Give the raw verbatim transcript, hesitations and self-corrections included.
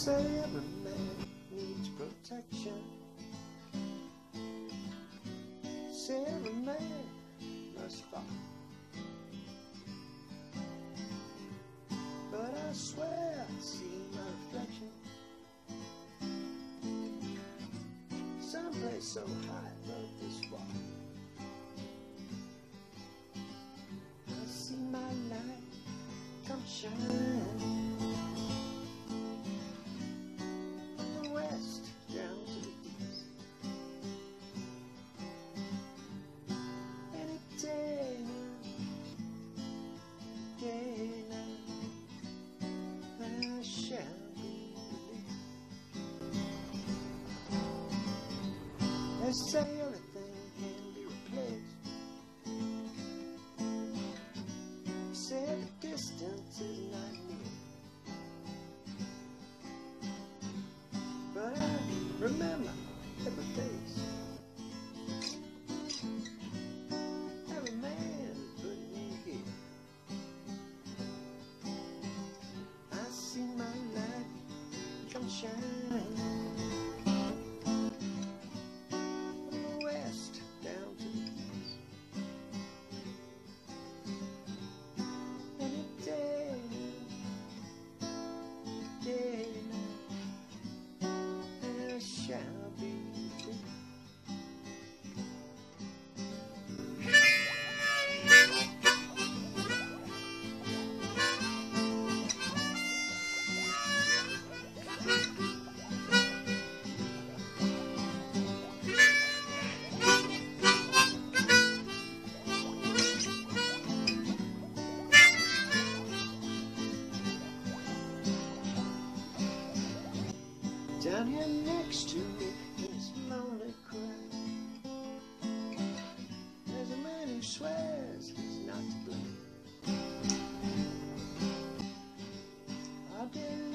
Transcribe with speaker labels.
Speaker 1: say every man needs protection. Say every man must fall. But I swear I see my reflection someplace so high above this wall. I see my light come shine from the west down to the east. Any day now, day now, I shall be released. They say everything can be replaced. Say the distance is not near, but I remember every face, every man put me here. I see my light come shine from the west down to the east. Any day, day now, I shall be free. Down here next to me in this lonely crowd, there's a man who swears he's not to blame. I did